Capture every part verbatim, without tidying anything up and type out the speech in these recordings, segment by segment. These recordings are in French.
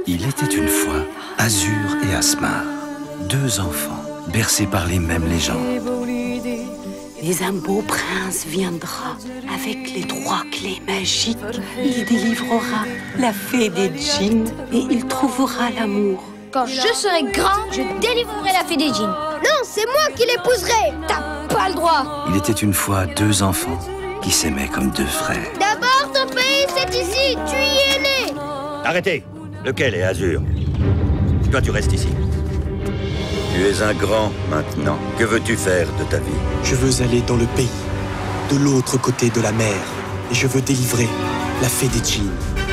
Il était une fois Azur et Asmar, deux enfants bercés par les mêmes légendes. Mais un beau prince viendra avec les trois clés magiques. Il délivrera la fée des djinns et il trouvera l'amour. Quand je serai grand, je délivrerai la fée des djinns. Non, c'est moi qui l'épouserai. T'as pas le droit. Il était une fois deux enfants qui s'aimaient comme deux frères. D'abord, ton pays, c'est ici. Tu y es né. Arrêtez! Lequel est Azur? Toi, tu restes ici. Tu es un grand maintenant. Que veux-tu faire de ta vie? Je veux aller dans le pays, de l'autre côté de la mer, et je veux délivrer la fée des djinns.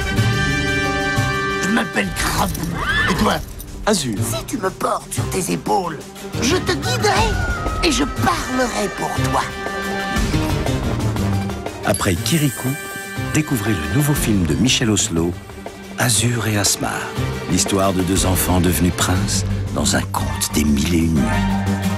Je m'appelle Krabout. Et toi? Azur. Si tu me portes sur tes épaules, je te guiderai et je parlerai pour toi. Après Kirikou, découvrez le nouveau film de Michel Oslo, Azur et Asmar, l'histoire de deux enfants devenus princes dans un conte des mille et une nuits.